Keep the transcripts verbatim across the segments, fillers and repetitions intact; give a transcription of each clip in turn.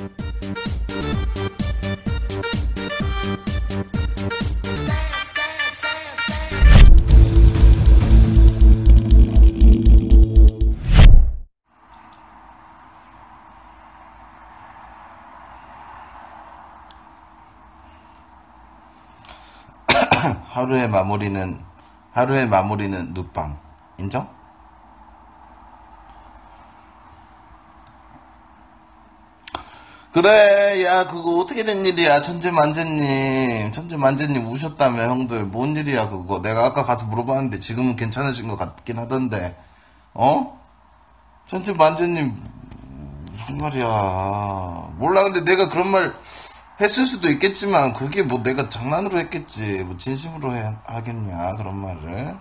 하루의 마무리는 하루의 마무리는 누빵 인정? 그래 야 그거 어떻게 된 일이야 천재만재님 천재만재님 우셨다며 형들 뭔 일이야 그거 내가 아까 가서 물어봤는데 지금은 괜찮으신 것 같긴 하던데 어? 천재만재님 무슨 말이야 몰라 근데 내가 그런 말 했을 수도 있겠지만 그게 뭐 내가 장난으로 했겠지 뭐 진심으로 해, 하겠냐 그런 말을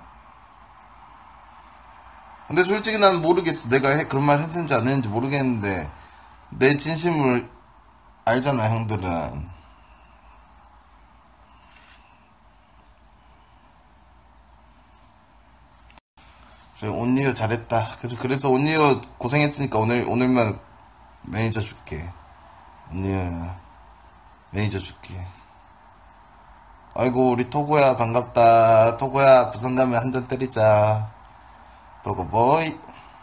근데 솔직히 난 모르겠어 내가 해, 그런 말 했는지 안 했는지 모르겠는데 내 진심을 알잖아 형들은 그래 온리오 잘했다 그래서 온리오 고생했으니까 오늘 오늘만 매니저 줄게 온리오야 매니저 줄게 아이고 우리 토고야 반갑다 토고야 부산 가면 한 잔 때리자 토고보이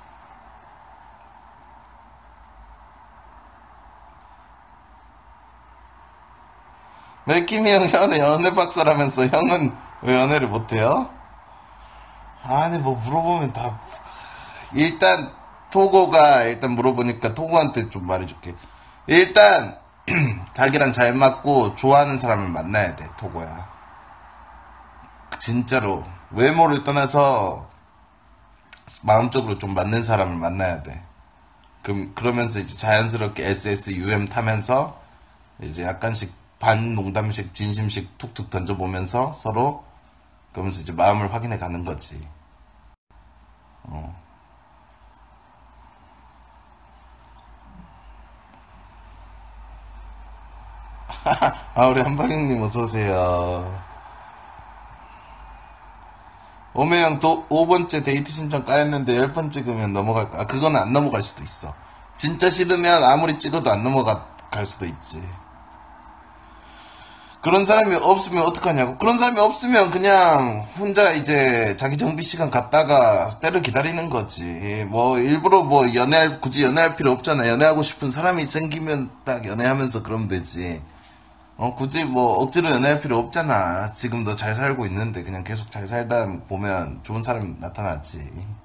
맥킴이 형 연애 연애 박사라면서 형은 왜 연애를 못해요? 아니 뭐 물어보면 다 일단 토고가 일단 물어보니까 토고한테 좀 말해줄게 일단 자기랑 잘 맞고 좋아하는 사람을 만나야 돼 토고야 진짜로 외모를 떠나서 마음적으로 좀 맞는 사람을 만나야 돼 그럼 그러면서 이제 자연스럽게 에스에스 유엠 타면서 이제 약간씩 반 농담식 진심식 툭툭 던져보면서 서로 그러면서 이제 마음을 확인해 가는 거지 어. 아 우리 한방형님 어서오세요 오메형 또 오 번째 데이트 신청 까였는데 십 번 찍으면 넘어갈까? 아 그건 안 넘어갈 수도 있어 진짜 싫으면 아무리 찍어도 안 넘어갈 수도 있지 그런 사람이 없으면 어떡하냐고 그런 사람이 없으면 그냥 혼자 이제 자기 정비 시간 갖다가 때를 기다리는 거지 뭐 일부러 뭐 연애할 굳이 연애할 필요 없잖아 연애하고 싶은 사람이 생기면 딱 연애하면서 그러면 되지 어 굳이 뭐 억지로 연애할 필요 없잖아 지금 너 잘 살고 있는데 그냥 계속 잘 살다 보면 좋은 사람 나타나지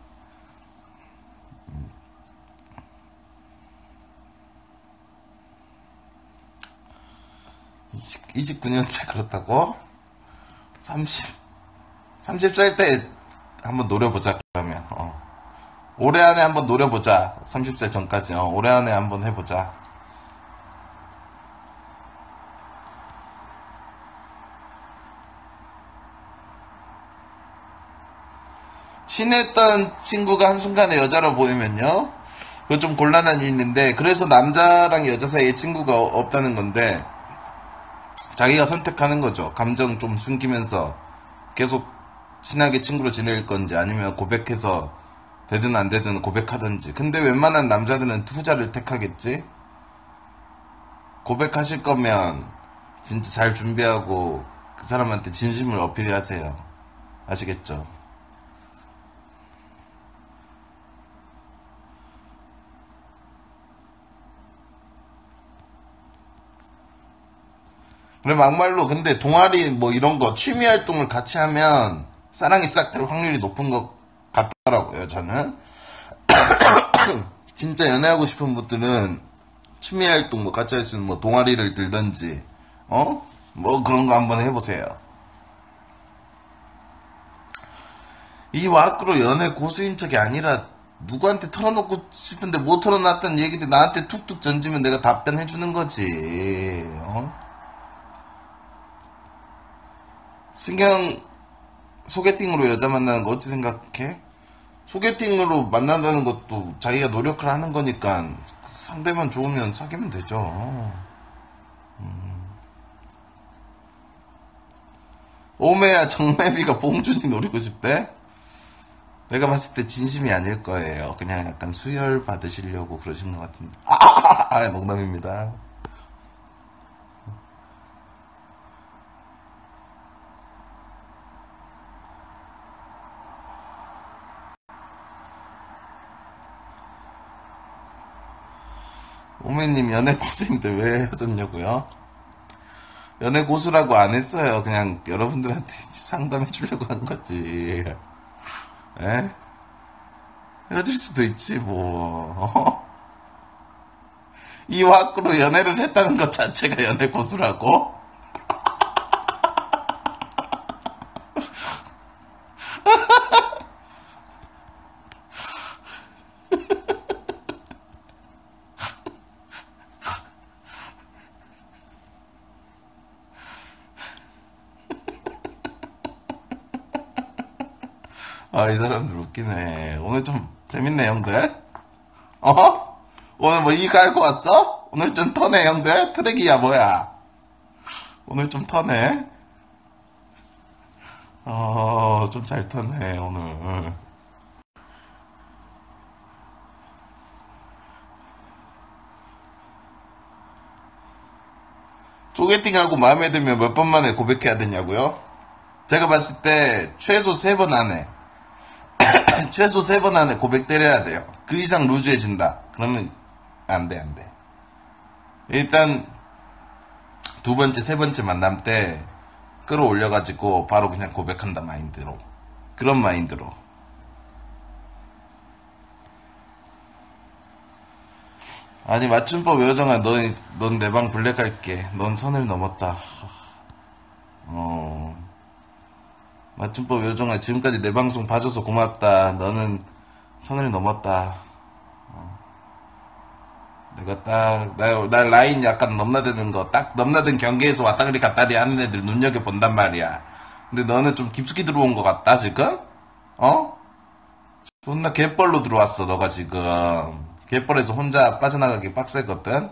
이십구 년째 그렇다고? 삼십 삼십 살 때 한번 노려보자 그러면 어. 올해 안에 한번 노려보자 삼십 살 전까지 어. 올해 안에 한번 해보자 친했던 친구가 한순간에 여자로 보이면요 그거 좀 곤란한 일인데 그래서 남자랑 여자 사이에 친구가 없다는 건데 자기가 선택하는 거죠 감정 좀 숨기면서 계속 친하게 친구로 지낼 건지 아니면 고백해서 되든 안 되든 고백하든지 근데 웬만한 남자들은 후자를 택하겠지 고백하실 거면 진짜 잘 준비하고 그 사람한테 진심을 어필하세요 아시겠죠 그래 막말로 근데 동아리 뭐 이런 거 취미 활동을 같이 하면 사랑이 싹 될 확률이 높은 것 같더라고요 저는 진짜 연애하고 싶은 분들은 취미 활동 뭐 같이 할 수 있는 뭐 동아리를 들던지 어? 뭐 그런 거 한번 해보세요 이 와꾸로 연애 고수인 척이 아니라 누구한테 털어놓고 싶은데 못 털어놨던 얘기들 나한테 툭툭 던지면 내가 답변해주는 거지 어? 승경 소개팅으로 여자 만나는 거 어찌 생각해? 소개팅으로 만난다는 것도 자기가 노력을 하는 거니까 상대만 좋으면 사귀면 되죠 음. 오메야 정매비가 봉준이 노리고 싶대? 내가 봤을 때 진심이 아닐 거예요 그냥 약간 수혈 받으시려고 그러신 것 같은데 아, 아, 아, 아 농담입니다 오메님 연애 고수인데 왜 헤어졌냐고요? 연애 고수라고 안 했어요. 그냥 여러분들한테 상담해 주려고 한 거지. 에? 헤어질 수도 있지 뭐. 어? 이 와꾸로 연애를 했다는 것 자체가 연애 고수라고? 아, 이 사람들 웃기네. 오늘 좀 재밌네, 형들. 어? 오늘 뭐 이 갈고 왔어? 오늘 좀 터네, 형들. 트랙이야, 뭐야? 오늘 좀 터네. 어, 좀 잘 터네, 오늘. 소개팅하고 마음에 들면 몇 번 만에 고백해야 되냐고요? 제가 봤을 때 최소 세 번 안에 최소 세 번 안에 고백 때려야 돼요. 그 이상 루즈해진다. 그러면 안 돼, 안 돼. 일단 두 번째, 세 번째 만남 때 끌어올려가지고 바로 그냥 고백한다 마인드로. 그런 마인드로. 아니 맞춤법 요정아, 넌 넌 내 방 블랙할게. 넌 선을 넘었다. 어. 맞춤법 요정아, 지금까지 내 방송 봐줘서 고맙다. 너는 선을 넘었다. 어. 내가 딱, 나, 나 라인 약간 넘나드는 거, 딱 넘나든 경계에서 왔다그리 갔다리 하는 애들 눈여겨본단 말이야. 근데 너는 좀 깊숙이 들어온 것 같다, 지금? 어? 존나 갯벌로 들어왔어, 너가 지금. 갯벌에서 혼자 빠져나가기 빡세거든?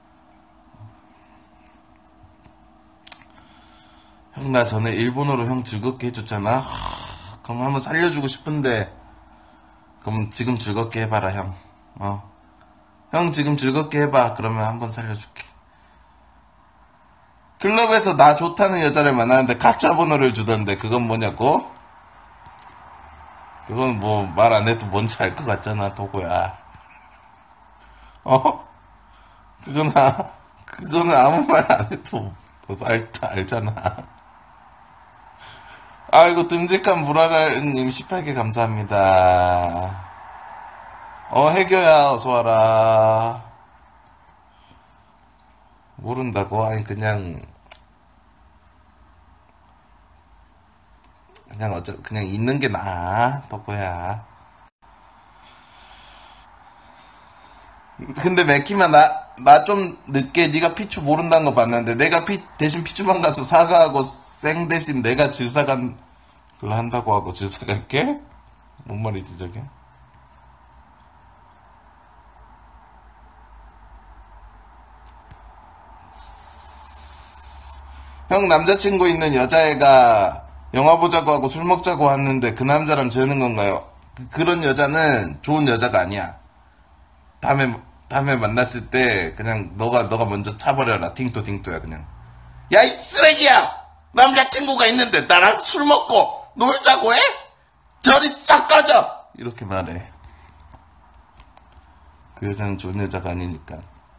형, 나 전에 일본어로 형 즐겁게 해줬잖아? 하, 그럼 한번 살려주고 싶은데, 그럼 지금 즐겁게 해봐라, 형. 어. 형 지금 즐겁게 해봐. 그러면 한번 살려줄게. 클럽에서 나 좋다는 여자를 만나는데 가짜 번호를 주던데, 그건 뭐냐고? 그건 뭐 말 안 해도 뭔지 알 것 같잖아, 도구야. 어? 그건, 아, 그거는 아무 말 안 해도 너도 알, 알잖아. 아이고, 듬직한 무라라님 십팔 개 감사합니다. 어, 해교야, 어서와라. 모른다고? 아니, 그냥, 그냥 어쩌, 그냥 있는 게 나아, 덕구야. 근데 맥키만 나, 나 좀 늦게 네가 피추 모른다는 거 봤는데, 내가 피, 대신 피추방 가서 사과하고 생 대신 내가 질사간 그걸 한다고 하고 질사갈게? 뭔 말이지 저게? 형 남자친구 있는 여자애가 영화 보자고 하고 술 먹자고 왔는데 그 남자랑 지내는 건가요? 그, 그런 여자는 좋은 여자가 아니야. 다음에 다음에 만났을 때 그냥 너가 너가 먼저 차버려라. 팅토 팅토야 그냥. 야 이 쓰레기야! 남자친구가 있는데 나랑 술 먹고 놀자고 해? 저리 싹 꺼져! 이렇게 말해. 그 여자는 좋은 여자가 아니니까.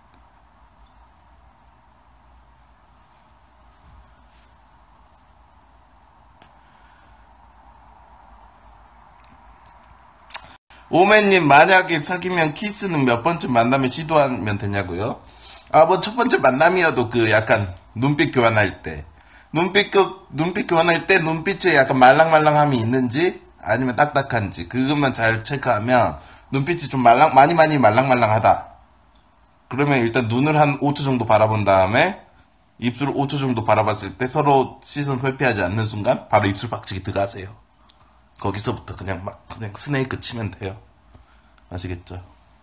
오맨님, 만약에 사귀면 키스는 몇 번째 만남에 시도하면 되냐고요? 아, 뭐 첫 번째 만남이어도 그 약간 눈빛 교환할 때. 눈빛, 교, 눈빛 교환할 때 눈빛에 약간 말랑말랑함이 있는지 아니면 딱딱한지 그것만 잘 체크하면 눈빛이 좀 말랑, 많이 많이 말랑말랑하다. 그러면 일단 눈을 한 오 초 정도 바라본 다음에 입술을 오 초 정도 바라봤을 때 서로 시선 회피하지 않는 순간 바로 입술 박치기 들어가세요. 거기서부터 그냥 막 그냥 스네이크 치면 돼요. 아시겠죠?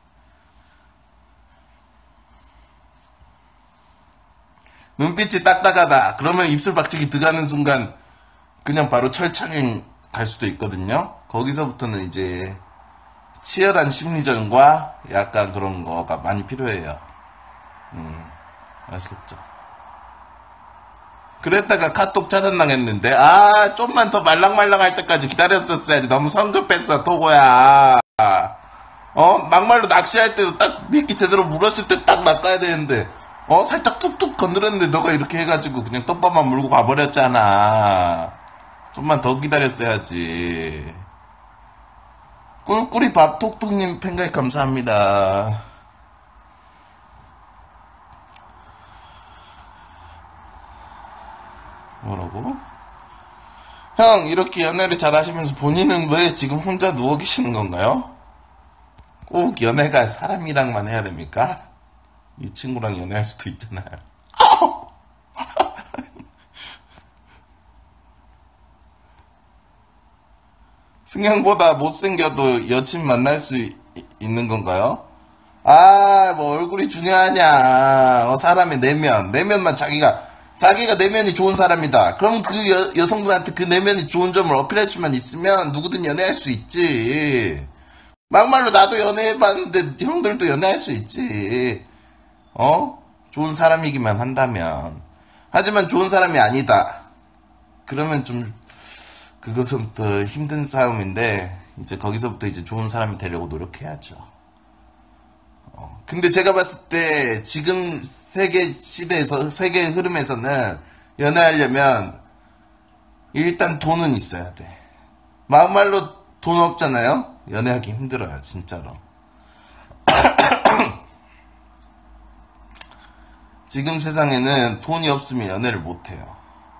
눈빛이 딱딱하다. 그러면 입술 박치기 들어가는 순간 그냥 바로 철창행 갈 수도 있거든요. 거기서부터는 이제 치열한 심리전과 약간 그런 거가 많이 필요해요. 음, 아시겠죠? 그랬다가 카톡 차단당했는데, 아, 좀만 더 말랑말랑할 때까지 기다렸었어야지. 너무 성급했어, 토고야. 어? 막말로 낚시할 때도 딱 미끼 제대로 물었을 때 딱 낚아야 되는데, 어? 살짝 툭툭 건드렸는데 너가 이렇게 해가지고 그냥 떡밥만 물고 가버렸잖아. 좀만 더 기다렸어야지. 꿀꿀이 밥톡톡님 팬가입 감사합니다. 뭐라고? 형, 이렇게 연애를 잘 하시면서 본인은 왜 지금 혼자 누워 계시는 건가요? 꼭 연애가 사람이랑만 해야 됩니까? 이 친구랑 연애할 수도 있잖아요. 승향보다 못생겨도 여친 만날 수 이- 있는 건가요? 아, 뭐 얼굴이 중요하냐. 어, 사람의 내면. 내면만 자기가, 자기가 내면이 좋은 사람이다. 그럼 그 여, 여성분한테 그 내면이 좋은 점을 어필할 수만 있으면 누구든 연애할 수 있지. 막말로 나도 연애해봤는데 형들도 연애할 수 있지. 어? 좋은 사람이기만 한다면. 하지만 좋은 사람이 아니다. 그러면 좀 그것부터 힘든 싸움인데 이제 거기서부터 이제 좋은 사람이 되려고 노력해야죠. 어. 근데 제가 봤을 때 지금 세계 시대에서 세계 흐름에서는 연애하려면 일단 돈은 있어야 돼. 막말로 돈 없잖아요? 연애하기 힘들어요, 진짜로. 지금 세상에는 돈이 없으면 연애를 못해요.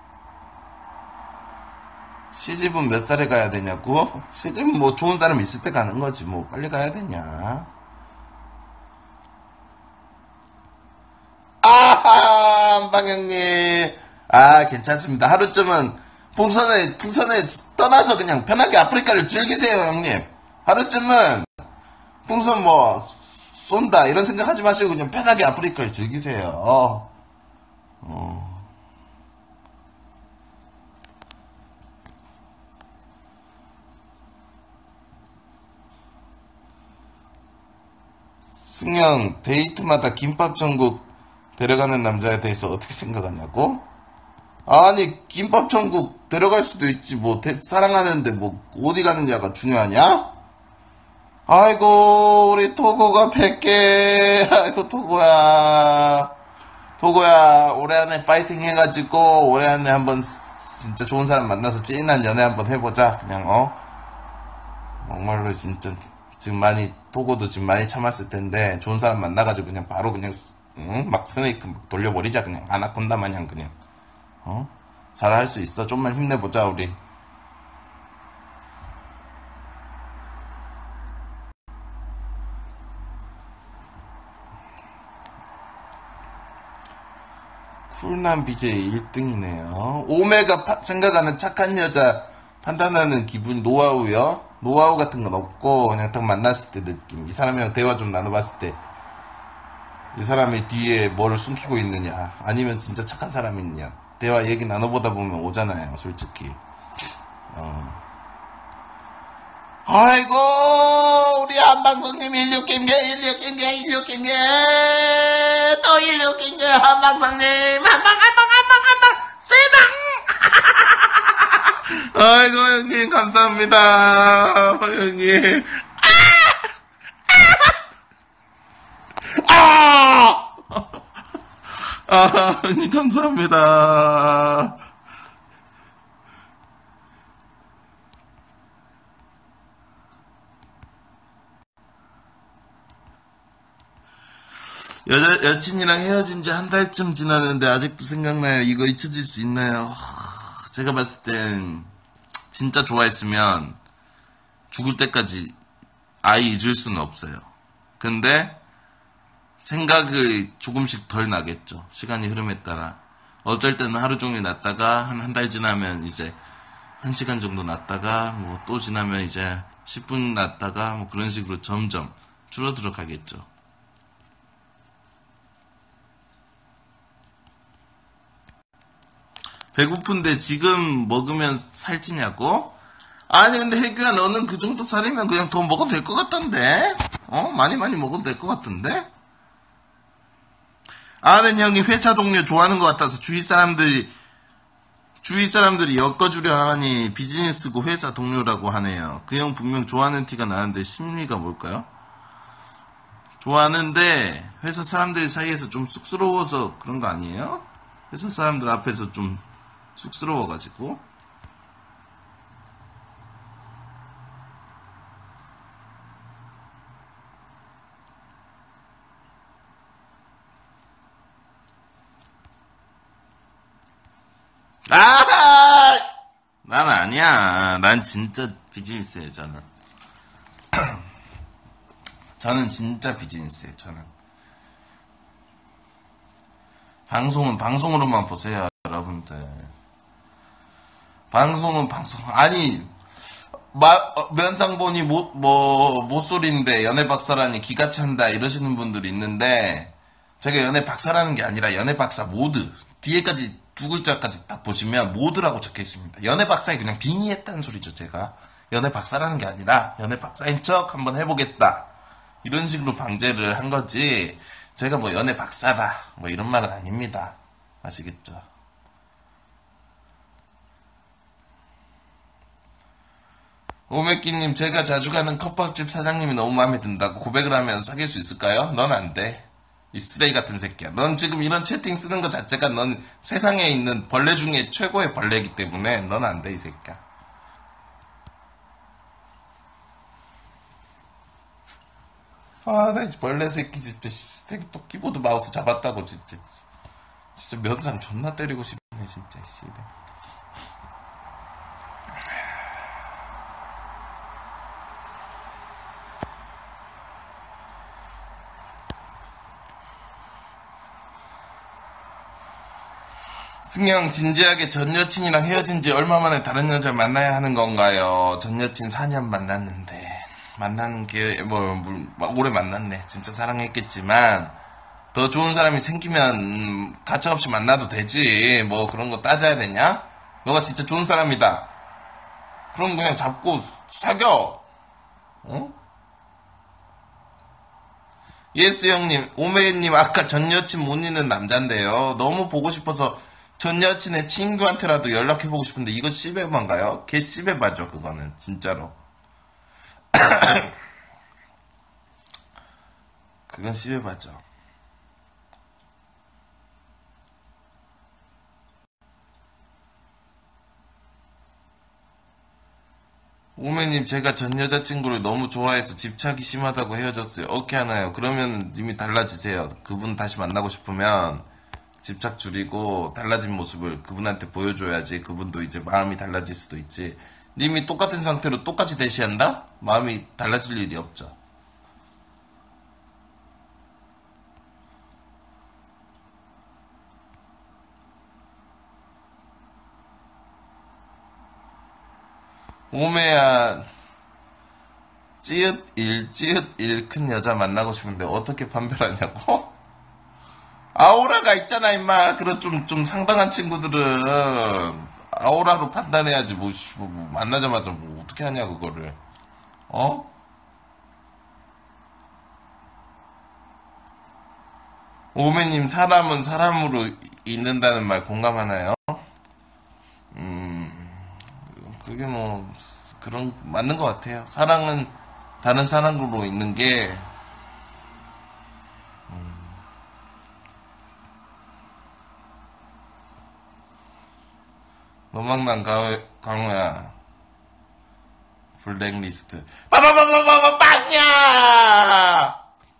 시집은 몇 살에 가야 되냐고? 시집은 뭐 좋은 사람 있을 때 가는 거지, 뭐 빨리 가야 되냐? 아하, 방영님. 아, 괜찮습니다. 하루쯤은 풍선에, 풍선에 떠나서 그냥 편하게 아프리카를 즐기세요, 형님. 하루쯤은 풍선 뭐, 쏜다, 이런 생각하지 마시고 그냥 편하게 아프리카를 즐기세요. 어. 어. 승영, 데이트마다 김밥 천국 데려가는 남자에 대해서 어떻게 생각하냐고? 아니, 김밥 천국 데려갈 수도 있지. 뭐, 대- 사랑하는데 뭐, 어디 가느냐가 중요하냐? 아이고, 우리 토고가 백 개. 아이고, 토고야. 토고야, 올해 안에 파이팅 해가지고, 올해 안에 한번 진짜 좋은 사람 만나서 찐한 연애 한번 해보자. 그냥, 어? 정말로 진짜, 지금 많이, 토고도 지금 많이 참았을 텐데, 좋은 사람 만나가지고 그냥 바로 그냥, 응? 막 스네이크 막 돌려버리자. 그냥, 아나콘다 마냥 그냥. 어? 잘할 수 있어. 좀만 힘내보자, 우리. 쿨남 비제이 일 등이네요. 오메가 파- 생각하는 착한 여자 판단하는 기분 노하우요? 노하우 같은 건 없고 그냥 딱 만났을 때 느낌. 이 사람이랑 대화 좀 나눠봤을 때 이 사람이 뒤에 뭐를 숨기고 있느냐 아니면 진짜 착한 사람이냐 대화 얘기 나눠보다 보면 오잖아요, 솔직히. 어. 아이고, 우리 한방송님 일육김계 일육김계 일육김계 또 일육김계 한방송님 한방 한방 한방 한방 세방. 아이고, 형님 감사합니다. 형님. 아! 아, 형님 감사합니다. 여자, 여친이랑 헤어진 지 한 달쯤 지났는데 아직도 생각나요. 이거 잊혀질 수 있나요? 하, 제가 봤을 땐 진짜 좋아했으면 죽을 때까지 아이 잊을 수는 없어요. 근데 생각을 조금씩 덜 나겠죠. 시간이 흐름에 따라. 어쩔 때는 하루 종일 났다가 한 한 달 지나면 이제 한 시간 정도 났다가 뭐 또 지나면 이제 십 분 났다가 뭐 그런 식으로 점점 줄어들어 가겠죠. 배고픈데 지금 먹으면 살찌냐고? 아니 근데 혜규야, 너는 그 정도 살이면 그냥 더 먹어도 될 것 같던데? 어? 많이 많이 먹어도 될 것 같은데? 아는 형이 회사 동료 좋아하는 것 같아서 주위 사람들이 주위 사람들이 엮어주려 하니 비즈니스고 회사 동료라고 하네요. 그 형 분명 좋아하는 티가 나는데 심리가 뭘까요? 좋아하는데 회사 사람들 사이에서 좀 쑥스러워서 그런 거 아니에요? 회사 사람들 앞에서 좀 쑥스러워가지고. 아! 난 아니야. 난 진짜 비즈니스예요, 저는. 저는 진짜 비즈니스예요, 저는. 방송은 방송으로만 보세요, 여러분들. 방송은 방송. 아니, 마, 어, 면상보니 못, 뭐, 못소리인데 연애 박사라니 기가 찬다 이러시는 분들이 있는데, 제가 연애 박사라는 게 아니라 연애 박사 모드. 뒤에까지 두 글자까지 딱 보시면 모드라고 적혀 있습니다. 연애 박사에 그냥 빙의했다는 소리죠, 제가. 연애 박사라는 게 아니라 연애 박사인 척 한번 해보겠다. 이런 식으로 방제를 한 거지. 제가 뭐 연애 박사다. 뭐 이런 말은 아닙니다. 아시겠죠? 오메끼님, 제가 자주 가는 컵밥집 사장님이 너무 마음에 든다고 고백을 하면 사귈 수 있을까요? 넌 안 돼. 이 쓰레기 같은 새끼야. 넌 지금 이런 채팅 쓰는 것 자체가 넌 세상에 있는 벌레 중에 최고의 벌레이기 때문에 넌 안 돼, 이 새끼야. 아, 나 벌레 새끼 진짜 또 키보드 마우스 잡았다고 진짜. 진짜 면상 존나 때리고 싶네, 진짜. 씨래. 승영, 진지하게 전 여친이랑 헤어진 지 얼마 만에 다른 여자를 만나야 하는 건가요? 전 여친 사 년 만났는데 만나는 게 뭐, 뭐 오래 만났네. 진짜 사랑했겠지만 더 좋은 사람이 생기면 음, 가차없이 만나도 되지. 뭐 그런 거 따져야 되냐? 너가 진짜 좋은 사람이다. 그럼 그냥 잡고 사겨. 어? 예스 형님, 오메이님 아까 전 여친 못 잊는 남잔데요. 너무 보고 싶어서 전 여친의 친구한테라도 연락해보고 싶은데 이거 씨베반가요? 걔 씨베바죠, 그거는 진짜로. 그건 씨베바죠. 오메님, 제가 전 여자친구를 너무 좋아해서 집착이 심하다고 헤어졌어요. 어떻게 하나요? 그러면 님이 달라지세요. 그분 다시 만나고 싶으면 집착 줄이고 달라진 모습을 그분한테 보여줘야지. 그분도 이제 마음이 달라질 수도 있지. 님이 똑같은 상태로 똑같이 대시한다? 마음이 달라질 일이 없죠. 오메야, 찌읒 일, 찌읒 일 큰 여자 만나고 싶은데 어떻게 판별하냐고? 아우라가 있잖아, 임마. 그런 좀, 좀 상당한 친구들은 아우라로 판단해야지. 뭐, 씨, 뭐, 뭐 만나자마자 뭐 어떻게 하냐, 그거를. 어? 오메님, 사람은 사람으로 있는다는 말 공감하나요? 음, 그게 뭐, 그런, 맞는 것 같아요. 사랑은 다른 사람으로 있는 게, 노망난 강호야. 블랙리스트. 빠바바바바바 빵야!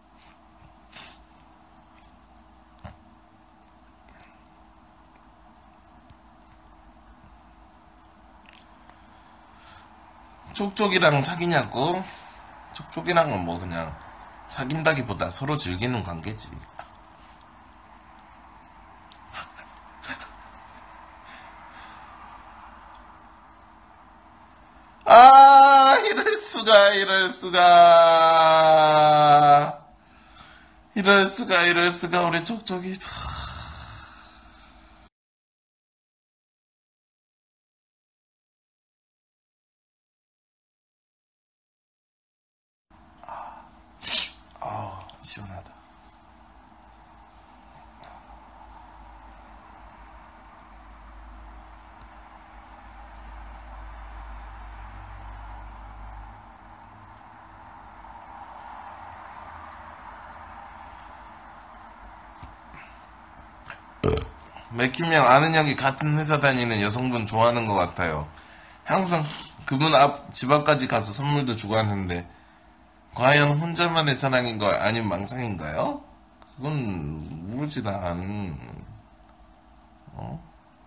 촉촉이랑 사귀냐고? 촉촉이랑은 뭐 그냥 사귄다기보다 서로 즐기는 관계지. 아, 이럴 수가, 이럴 수가. 이럴 수가, 이럴 수가, 우리 촉촉이. 아, 시원하다. 맥힘형 아는 형이 같은 회사 다니는 여성분 좋아하는 것 같아요. 항상 그분 앞, 집 앞까지 가서 선물도 주고 하는데, 과연 혼자만의 사랑인가요? 아니면 망상인가요? 그건 모르지, 난. 어?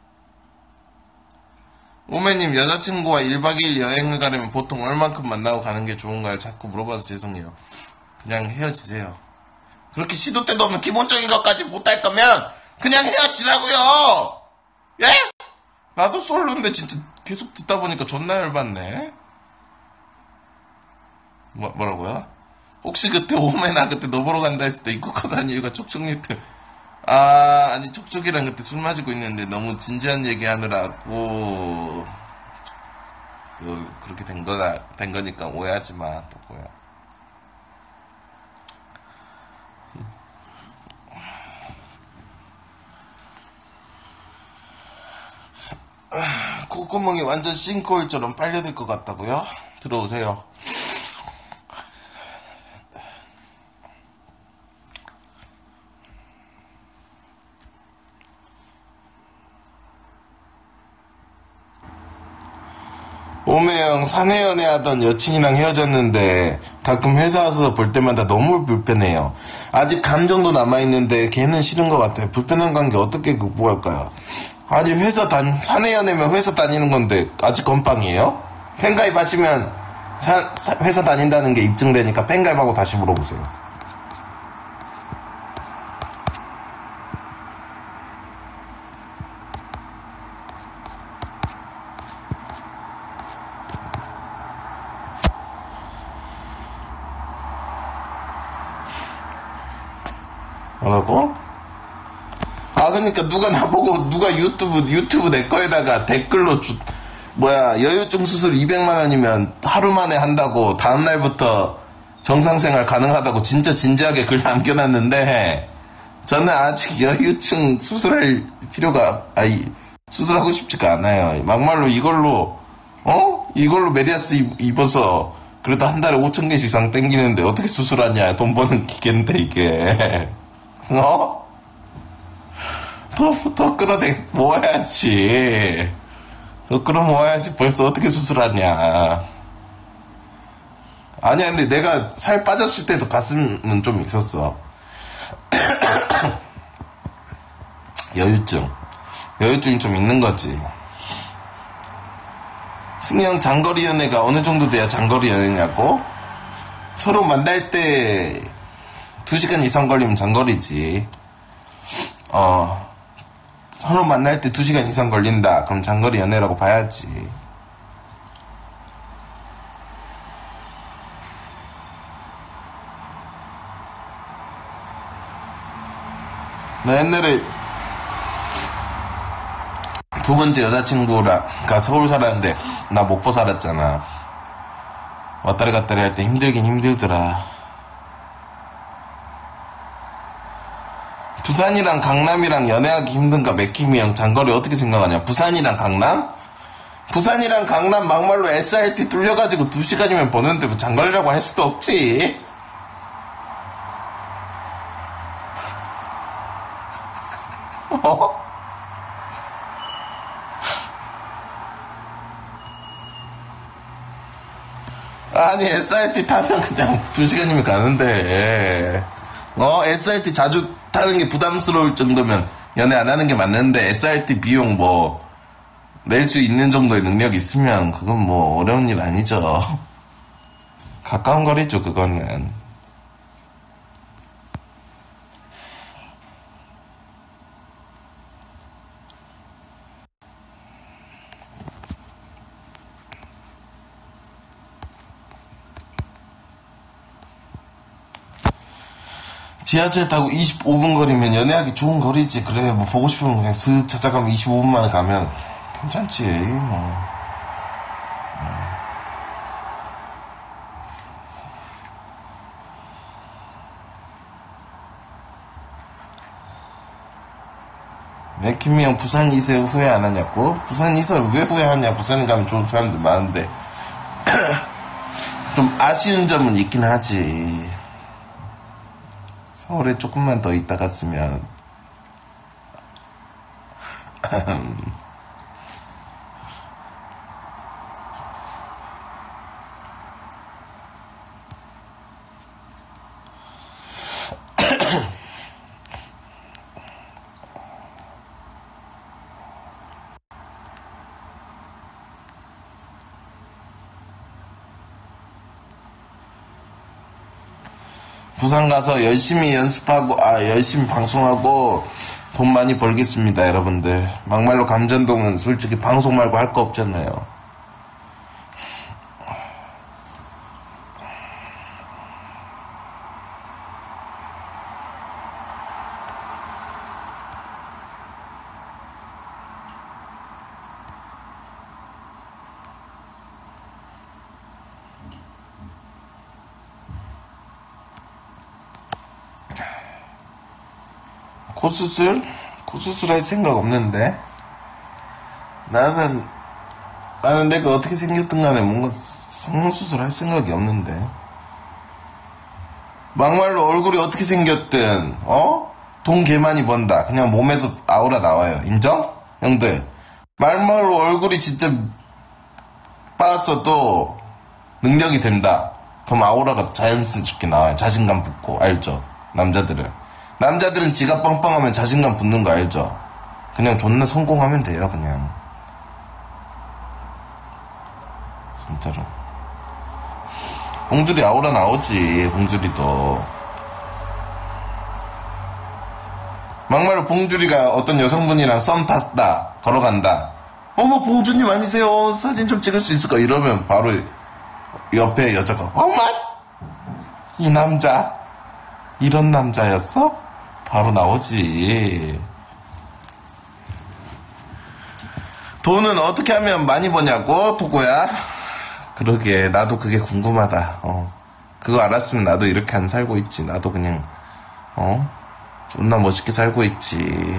오메님, 여자친구와 일 박 이 일 여행을 가려면 보통 얼만큼 만나고 가는 게 좋은가요? 자꾸 물어봐서 죄송해요. 그냥 헤어지세요. 그렇게 시도 때도 없는 기본적인 것까지 못할 거면 그냥 헤어지라고요. 예? 나도 솔로인데 진짜 계속 듣다 보니까 존나 열받네. 뭐, 뭐라고요? 혹시 그때 오메 나 그때 너 보러 간다 했을 때 입국하다는 이유가 촉촉니트. 아, 아니 촉촉이랑 그때 술 마시고 있는데 너무 진지한 얘기 하느라고 그, 그렇게 된 거다, 된 거니까 오해하지 마, 또 뭐야. 콧구멍이 완전 싱크홀처럼 빨려들 것 같다고요? 들어오세요. 오메영 사내연애 하던 여친이랑 헤어졌는데 가끔 회사 와서 볼 때마다 너무 불편해요. 아직 감정도 남아있는데 걔는 싫은 것 같아요. 불편한 관계 어떻게 극복할까요? 아니 회사 단 사내연애면 회사 다니는 건데 아직 건빵이에요? 팬가입 하시면 사, 사, 회사 다닌다는 게 입증되니까 팬가입하고 다시 물어보세요. 뭐라고? 아 그러니까 누가 나보고 누가 유튜브 유튜브 내 거에다가 댓글로 주, 뭐야 여유증 수술 이백만 원이면 하루 만에 한다고 다음날부터 정상생활 가능하다고 진짜 진지하게 글 남겨놨는데 저는 아직 여유증 수술할 필요가 아니 수술하고 싶지가 않아요. 막말로 이걸로 어? 이걸로 메리아스 입, 입어서 그래도 한 달에 오천 개씩 이상 땡기는데 어떻게 수술하냐. 돈 버는 기계인데 이게 어? 더, 더 끌어내 모아야지. 더 끌어 모아야지. 벌써 어떻게 수술하냐. 아니야, 근데 내가 살 빠졌을 때도 가슴은 좀 있었어. 여유증. 여유증이 좀 있는 거지. 승영 장거리 연애가 어느 정도 돼야 장거리 연애냐고? 서로 만날 때 두 시간 이상 걸리면 장거리지. 어. 서로 만날 때 두 시간 이상 걸린다. 그럼 장거리 연애라고 봐야지. 나 옛날에 두 번째 여자친구가 서울 살았는데 나 목포 살았잖아. 왔다리 갔다리 할 때 힘들긴 힘들더라. 부산이랑 강남이랑 연애하기 힘든가? 맥힘이 형 장거리 어떻게 생각하냐? 부산이랑 강남? 부산이랑 강남 막말로 에스알티 뚫려가지고 두 시간이면 보는데 뭐 장거리라고 할 수도 없지. 어? 아니 에스알티 타면 그냥 두 시간이면 가는데 어 에스알티 자주 타는 게 부담스러울 정도면 연애 안 하는 게 맞는데 에스알티 비용 뭐 낼 수 있는 정도의 능력이 있으면 그건 뭐 어려운 일 아니죠. 가까운 거리죠 그거는. 지하철 타고 이십오 분 거리면 연애하기 좋은 거리지. 그래 뭐 보고 싶으면 그냥 슥 찾아가면 이십오 분만 가면 괜찮지 뭐. 맥킴이 형 부산 이세 후회 안 하냐고? 부산 이세 왜 후회하냐. 부산에 가면 좋은 사람들 많은데 좀 아쉬운 점은 있긴 하지. 서울에 조금만 더 있다 갔으면 부산 가서 열심히 연습하고 아 열심히 방송하고 돈 많이 벌겠습니다 여러분들. 막말로 감전동은 솔직히 방송 말고 할 거 없잖아요. 코수술? 코수술 할 생각 없는데? 나는, 나는 내가 어떻게 생겼든 간에 뭔가 성형수술 할 생각이 없는데. 막말로 얼굴이 어떻게 생겼든, 어? 돈 개 많이 번다. 그냥 몸에서 아우라 나와요. 인정? 형들. 말말로 얼굴이 진짜 빠졌어도 능력이 된다. 그럼 아우라가 자연스럽게 나와요. 자신감 붙고. 알죠? 남자들은. 남자들은 지가 빵빵하면 자신감 붙는 거 알죠? 그냥 존나 성공하면 돼요, 그냥. 진짜로. 봉주리 아우라 나오지, 봉주리도. 막말로 봉주리가 어떤 여성분이랑 썸 탔다, 걸어간다. 어머, 봉주님 아니세요? 사진 좀 찍을 수 있을까? 이러면 바로 옆에 여자가, 어머! 이 남자. 이런 남자였어? 바로 나오지. 돈은 어떻게 하면 많이 버냐고, 토고야? 그러게, 나도 그게 궁금하다. 어. 그거 알았으면 나도 이렇게 안 살고 있지. 나도 그냥, 어? 존나 멋있게 살고 있지.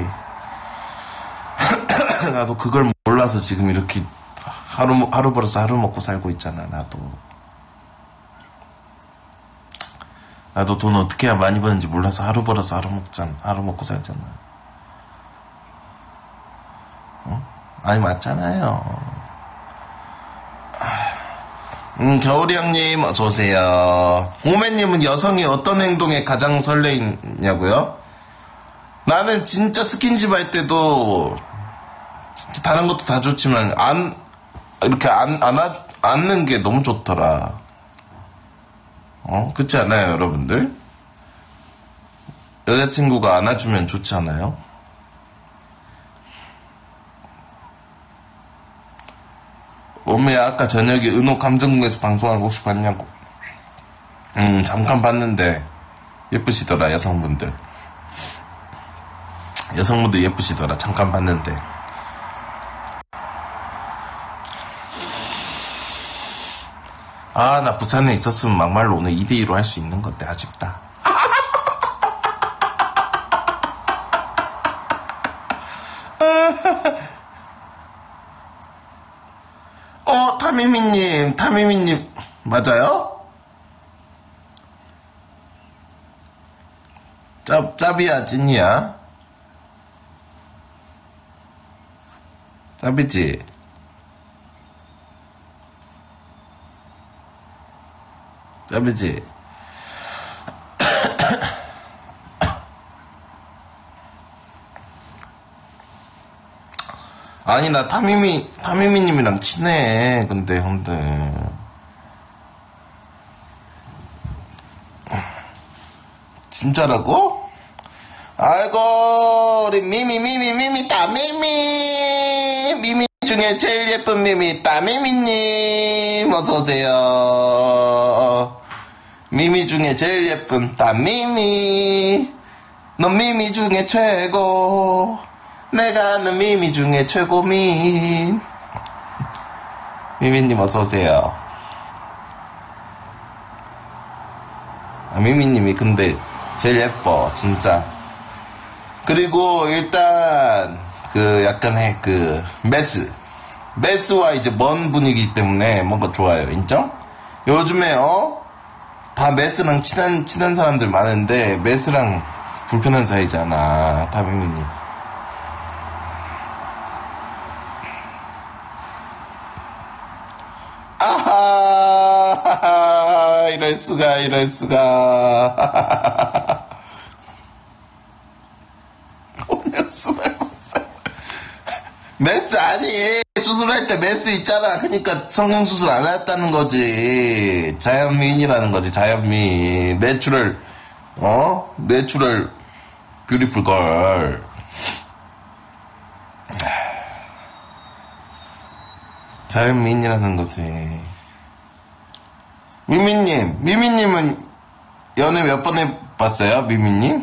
나도 그걸 몰라서 지금 이렇게 하루, 하루 벌어서 하루 먹고 살고 있잖아, 나도. 나도 돈 어떻게 해야 많이 버는지 몰라서 하루 벌어서 하루 먹잖아. 하루 먹고 살잖아. 어? 아니, 맞잖아요. 음, 겨울이 형님, 어서오세요. 오매님은 여성이 어떤 행동에 가장 설레이냐고요? 나는 진짜 스킨십 할 때도, 다른 것도 다 좋지만, 안, 이렇게 안, 안, 안는 게 너무 좋더라. 어? 그렇지 않아요, 여러분들? 여자친구가 안아주면 좋지 않아요? 오메야, 아까 저녁에 은호 감정국에서 방송하고 혹시 봤냐고. 음, 잠깐 봤는데, 예쁘시더라, 여성분들. 여성분들 예쁘시더라, 잠깐 봤는데. 아, 나 부산에 있었으면 막말로 오늘 이 대 이로 할 수 있는 건데, 아쉽다. 어, 타미미님, 타미미님, 맞아요? 짭, 짭이야, 찐이야? 짭이지? 짭이지? 아니, 나 타미미, 타미미님이랑 친해. 근데, 형들. 진짜라고? 아이고, 우리 미미, 미미, 미미, 따미미. 미미 중에 제일 예쁜 미미, 따미미님. 어서오세요. 미미 중에 제일 예쁜 따미미. 넌 미미 중에 최고. 내가 아는 미미 중에 최고민. 미미님 어서오세요. 아, 미미님이 근데 제일 예뻐 진짜. 그리고 일단 그 약간의 그 메스 메스와 이제 먼 분위기 때문에 뭔가 좋아요. 인정? 요즘에 어? 다 메스랑 친한 친한 사람들 많은데 메스랑 불편한 사이잖아. 다 미미님. 이럴 수가, 이럴 수가. 꼼짝수 닮았어. 메스 아니. 수술할 때 메스 있잖아. 그러니까 성형수술 안 했다는 거지. 자연미인이라는 거지. 자연미인. 내추럴, 어? 내추럴 뷰티풀 걸. 자연미인이라는 거지. 미미님, 미미님은 연애 몇 번 해봤어요? 미미님?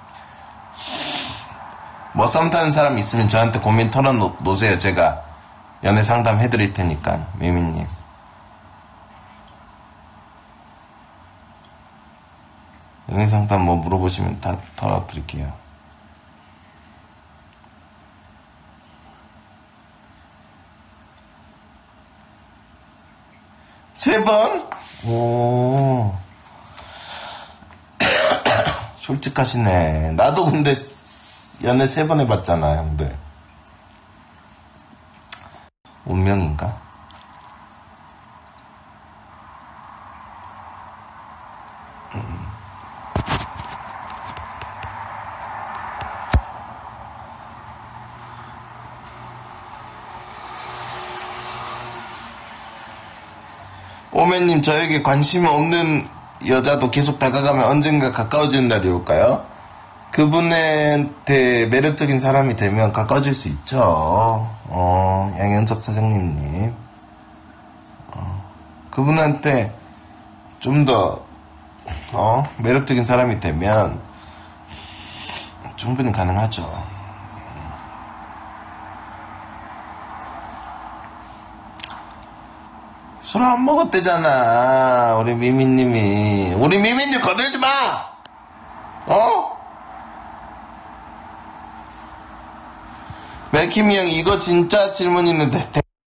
뭐 썸 타는 사람 있으면 저한테 고민 털어놓으세요. 제가 연애 상담 해드릴 테니까. 미미님. 연애 상담 뭐 물어보시면 다 털어드릴게요. 세 번? 오. 솔직하시네. 나도 근데 연애 세 번 해봤잖아, 형들. 운명인가? 음. 오메님, 저에게 관심 없는 여자도 계속 다가가면 언젠가 가까워지는 날이 올까요? 그분한테 매력적인 사람이 되면 가까워질 수 있죠. 어, 양현석 사장님님. 어, 그분한테 좀 더, 어, 매력적인 사람이 되면 충분히 가능하죠. 술 안 먹었대잖아. 우리 미미님이. 우리 미미님 거들지 마! 어? 맥힘이 형, 이거 진짜 질문 있는데.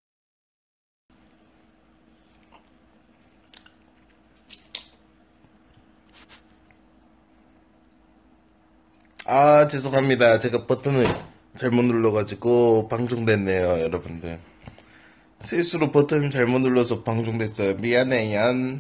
아, 죄송합니다. 제가 버튼을 잘못 눌러가지고 방종됐네요, 여러분들. 실수로 버튼 잘못 눌러서 방종됐어요. 미안해요.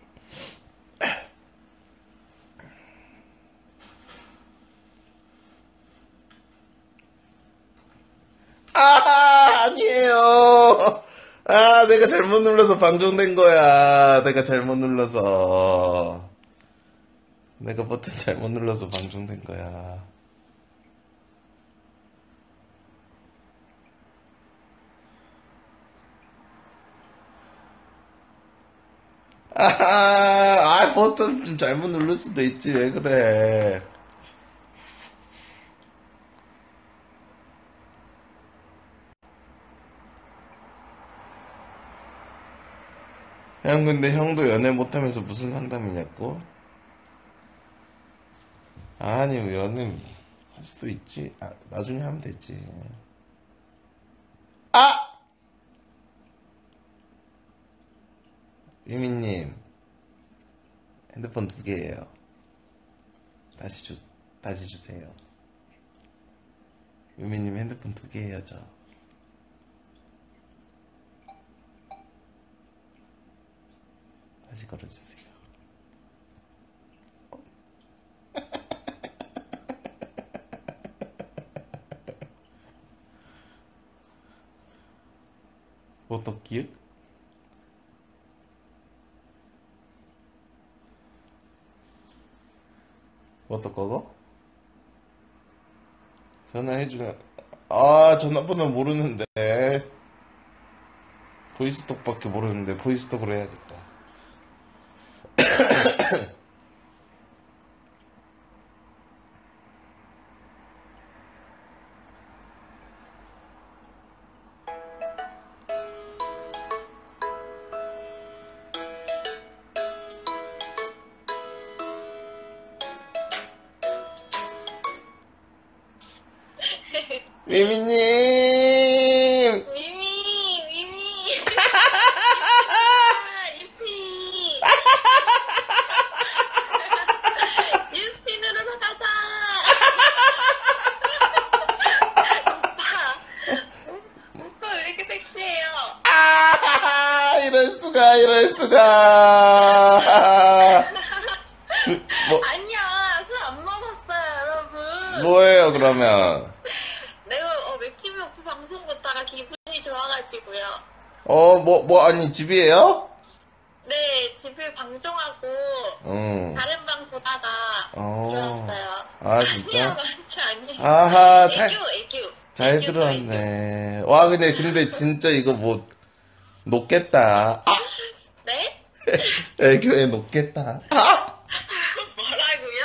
아, 아니에요. 아, 내가 잘못 눌러서 방종된 거야. 내가 잘못 눌러서. 내가 버튼 잘못 눌러서 방종된 거야. 아, 아, 버튼 좀 잘못 누를 수도 있지. 왜 그래. 형, 근데 형도 연애 못하면서 무슨 상담이냐고? 아니, 뭐 연애 할 수도 있지. 아, 나중에 하면 되지. 아! 유미님, 핸드폰 두 개예요. 다시 주, 다시 주세요. 유미님 핸드폰 두 개예요, 저. 다시 걸어주세요. 어떻게? 어떡하고? 전화해주면, 아, 전화번호 모르는데. 보이스톡밖에 모르는데, 보이스톡으로 해야겠다. 미미님! 미미, 미미. 유피. 유피 누르러 가자. 오빠, 오빠 왜 이렇게 섹시해요? 아, 이럴 수가, 이럴 수가. 그러면? 내가 어, 맥키미 오빠 방송 보다가 기분이 좋아가지고요. 어, 뭐, 뭐, 아니, 집이에요? 네, 집을 방송하고 응. 다른 방 보다가 어. 들어왔어요. 아, 진짜? 아니야, 맞죠, 아니에요. 아하, 잘, 애교, 애교. 잘 애교죠, 애교. 들어왔네. 와, 근데, 근데 진짜 이거 뭐, 녹겠다. 아! 네? 애교에 녹겠다. 아! 뭐라고요?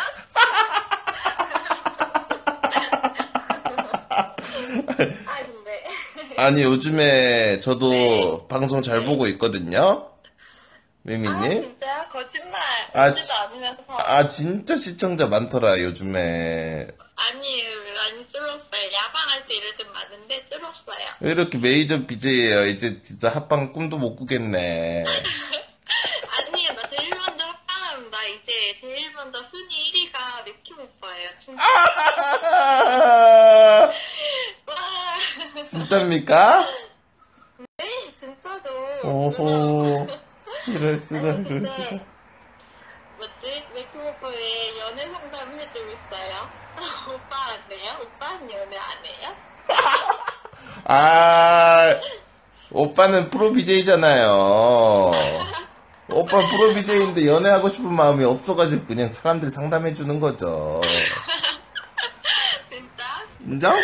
아, 근데. 아니, 요즘에 저도 네. 방송 잘 네. 보고 있거든요. 아, 미미님. 진짜요? 거짓말. 아, 보지도 지- 않으면서. 아, 진짜 시청자 많더라, 요즘에. 아니에요, 많이 줄었어요. 야방할 때 이럴 땐 많은데 줄었어요. 왜 이렇게 메이저 비제이예요? 이제 진짜 합방 꿈도 못 꾸겠네. 아니에요, 나 제일 먼저 합방하면 나 이제 제일 먼저 순위 일 위가 맥킴 오빠예요. 진짜. 아, 와. 진짜입니까? 네, 진짜죠. 오호. 이럴 수가, 아니, 이럴 수가. 근데, 뭐지? 맥킴 오빠 왜 연애 상담 해주고 있어요? 오빠 안 해요? 오빠는 연애 안 해요? 아, 오빠는 프로 비제이잖아요. 오빠 프로 비제이인데 연애하고 싶은 마음이 없어가지고 그냥 사람들이 상담해주는 거죠. 진짜? 인정?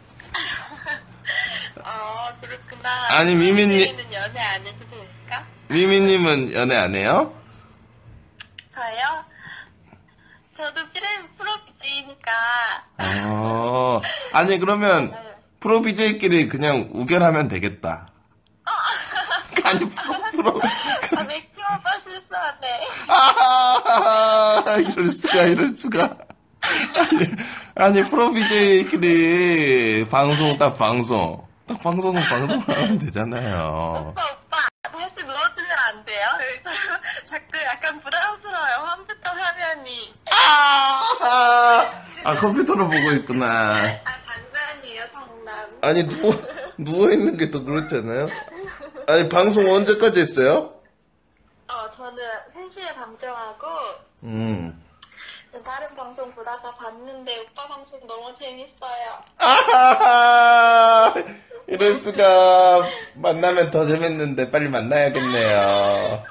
아, 그렇구나. 아니, 미미님. 는 연애 안 해도 될까? 미미님은 연애 안 해요? 저요? 저도 프레임 프로 비제이니까. 어, 아니, 그러면 프로 비제이끼리 그냥 우결하면 되겠다. 아니, 프로, 프로. 아, 맥주 오빠 실수하네. 아, 이럴 수가, 이럴 수가. 아니, 아니, 프로 비제이끼리 방송, 딱 방송. 딱 방송은 방송하면 되잖아요. 오빠, 오빠, 다시 넣어주면 안 돼요? 자꾸 약간 부담스러워요. 컴퓨터 화면이. 아, 아, 컴퓨터로 보고 있구나. 아, 장난이에요, 장난. 아니, 누워, 누워있는 게 더 그렇잖아요? 아니, 방송 언제까지 했어요? 어, 저는 세 시에 방송하고, 음. 다른 방송 보다가 봤는데, 오빠 방송 너무 재밌어요. 아하하! 이럴 수가. 만나면 더 재밌는데 빨리 만나야겠네요.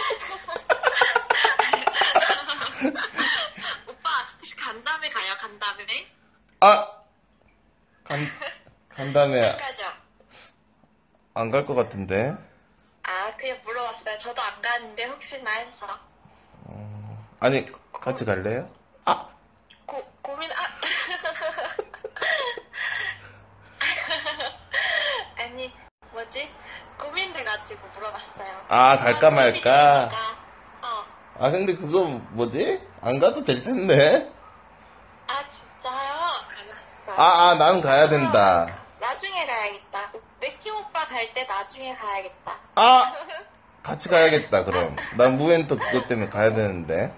오빠, 혹시 간담회 가요, 간담회? 아! 간, 간다음에 가죠. 안 갈 것 같은데? 아, 그냥 물어봤어요. 저도 안 가는데 혹시나 해서. 아니, 같이 갈래요? 아! 고, 고민, 아. 아니, 뭐지? 고민돼가지고 물어봤어요. 아, 갈까 말까? 어. 아, 근데 그거 뭐지? 안 가도 될 텐데? 아, 진짜요? 알았어. 아, 아, 난 가야 된다. 나중에 가야겠다. 맥킴 오빠 갈 때 나중에 가야겠다. 아! 같이 가야겠다, 그럼. 난 무엔터 그것 때문에 가야 되는데.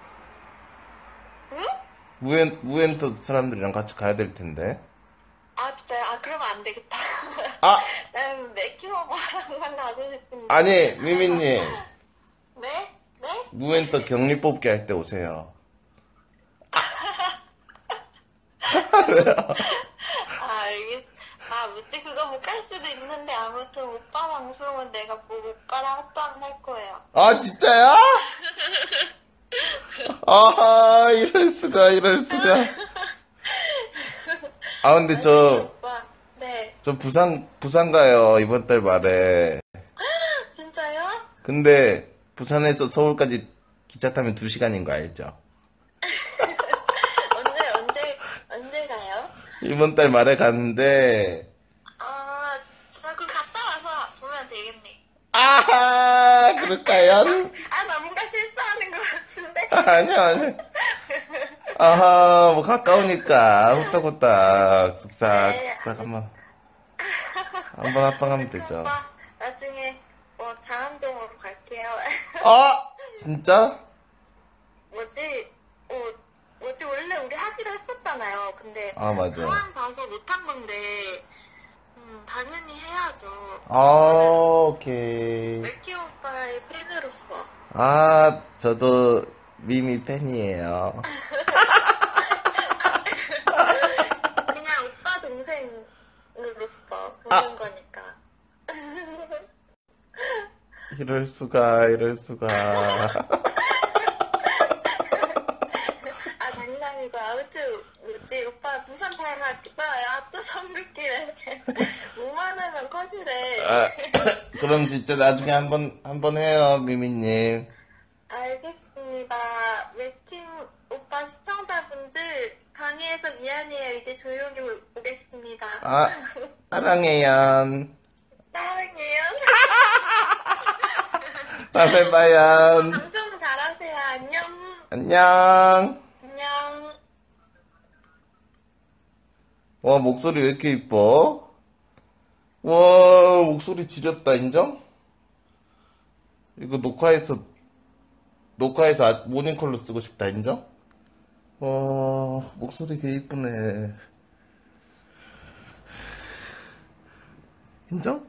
응? 무엔, 무엔터 사람들이랑 같이 가야 될 텐데. 아, 진짜요? 아, 그러면 안 되겠다. 아! 난 맥킴 오빠랑만 가고 싶은데. 아니, 미미님. 네? 네? 무엔터 격리 뽑기 할 때 오세요. 아, 알겠, 아, 뭐지? 그거 못 갈 수도 있는데, 아무튼 오빠 방송은 내가 뭐 오빠랑 합방 할 거예요. 아, 진짜요? 아, 이럴 수가, 이럴 수가. 아, 근데 저, 오빠, 네. 저 부산, 부산 가요, 이번 달 말에. 진짜요? 근데, 부산에서 서울까지 기차 타면 두 시간인 거 알죠? 언제, 언제, 언제 가요? 이번 달 말에 가는데, 아, 나 그럼 갔다 와서 보면 되겠네. 아하, 그럴까요? 아, 나 뭔가 실수하는 것 같은데? 아니요, 아니요. 아하, 뭐 가까우니까, 후딱후딱, 쓱싹, 네. 쓱싹 한번, 한번 합방하면 되죠. 오빠, 나중에, 뭐, 장안동으로 갈게요. 아! 진짜? 뭐지, 어, 뭐지, 원래 우리 하기로 했었잖아요. 근데, 아, 맞아. 상황 봐서 못한 건데, 음, 당연히 해야죠. 아, 오케이. 맥키 오빠의 팬으로서. 아, 저도 미미 팬이에요. 그냥 동생으로서 보는 아. 거니까. 이럴 수가, 이럴 수가. 아, 장난이고. 아무튼, 뭐지, 오빠 부산 잘 갔다. 야, 또 선긋기래. 오만 원은 컷이래. 아, 그럼 진짜 나중에 한번, 한번 해요, 미미님. 알겠습니다. 웹팀 오빠 시청자분들, 강의해서 미안해요. 이제 조용히 보겠습니다. 아, 사랑해요. 사랑해요. 다음에 봐요. 방송 잘하세요. 안녕. 안녕. 안녕. 와, 목소리 왜 이렇게 이뻐? 와, 목소리 지렸다, 인정? 이거 녹화해서, 녹화해서 아- 모닝콜로 쓰고 싶다, 인정? 와, 목소리 개 이쁘네. 인정?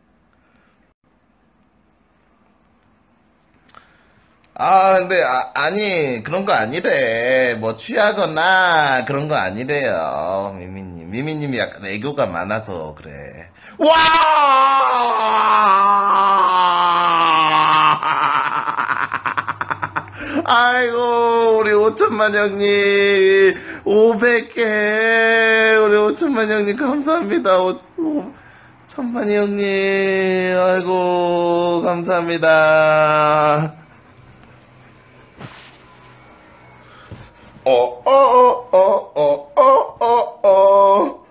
아, 근데, 아, 아니, 그런 거 아니래. 뭐, 취하거나, 그런 거 아니래요. 미미님. 미미님이 약간 애교가 많아서 그래. 와! 아이고, 우리 오천만 형님. 오백 개. 우리 오천만 형님, 감사합니다. 오, 오, 천만이 형님. 아이고, 감사합니다. 어, 어, 어, 어, 어, 어, 어, 어.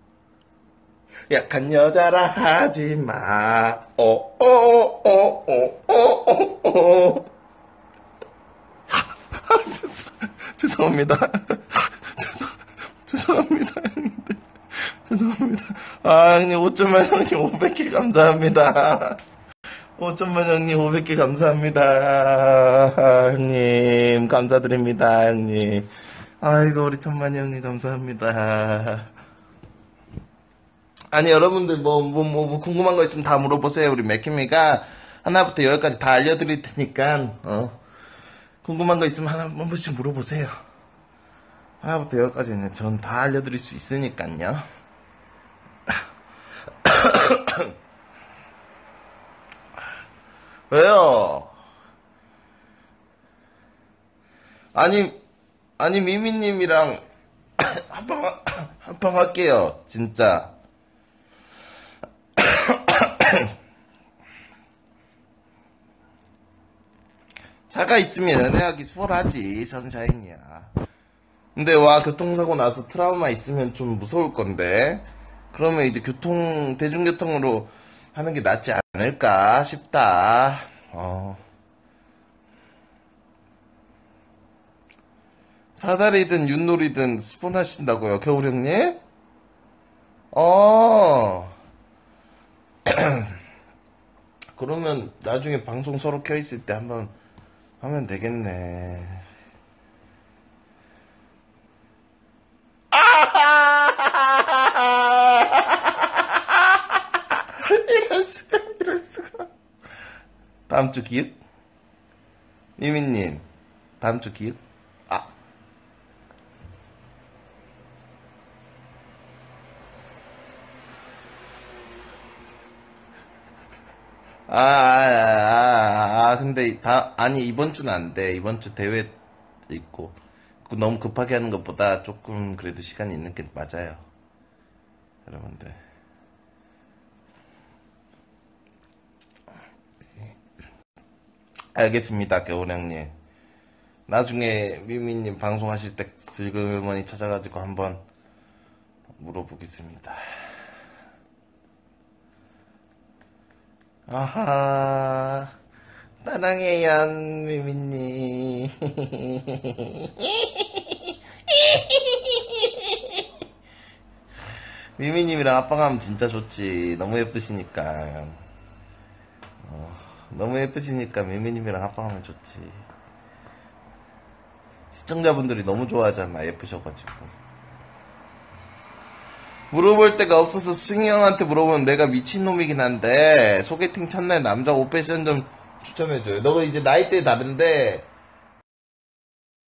약한 여자라 하지 마. 어, 어, 어, 어, 어, 어, 어. 죄송합니다. 죄송, 죄송합니다, 형님들. 죄송합니다. 아, 형님, 오천만 형님 오백 개 감사합니다. 오천만 형님 오백 개 감사합니다. 아, 형님 감사드립니다, 형님. 아이고, 우리 천만 형님 감사합니다. 아니, 여러분들 뭐, 뭐, 뭐, 뭐 궁금한 거 있으면 다 물어보세요. 우리 맥키미가 하나부터 열까지 다 알려드릴 테니까 어, 궁금한 거 있으면 하나 한 번씩 물어보세요. 하나부터 열까지는 전 다 알려드릴 수 있으니까요. 왜요? 아니, 아니, 미미님이랑 한방, 한방 할게요. 진짜. 차가 있으면 연애하기 수월하지, 선샤인이야. 근데 와, 교통사고 나서 트라우마 있으면 좀 무서울 건데. 그러면 이제 교통, 대중교통으로 하는 게 낫지 않을까 싶다. 어. 사다리든 윷놀이든 스폰 하신다고요, 겨울형님? 어. 그러면 나중에 방송 서로 켜있을 때 한번 하면 되겠네. 이럴 수가, 이럴 수가. 다음 주 기획? 미미님, 다음 주 기획? 아. 아, 아, 아, 아, 근데, 다, 아니, 이번 주는 안 돼. 이번 주 대회 있고. 그 너무 급하게 하는 것보다 조금 그래도 시간이 있는 게 맞아요. 여러분들. 알겠습니다, 겨울형님. 나중에 미미님 방송하실 때 슬그머니 찾아가지고 한번 물어보겠습니다. 아하, 사랑해요, 미미님. 미미님이랑 아빠가 면 진짜 좋지. 너무 예쁘시니까. 어, 너무 예쁘시니까 미미님이랑 아빠가 면 좋지. 시청자분들이 너무 좋아하잖아, 예쁘셔가지고. 물어볼 데가 없어서 승희 형한테 물어보면 내가 미친놈이긴 한데, 소개팅 첫날 남자 옷 패션 좀 추천해줘요. 너 이제 나이대 다른데,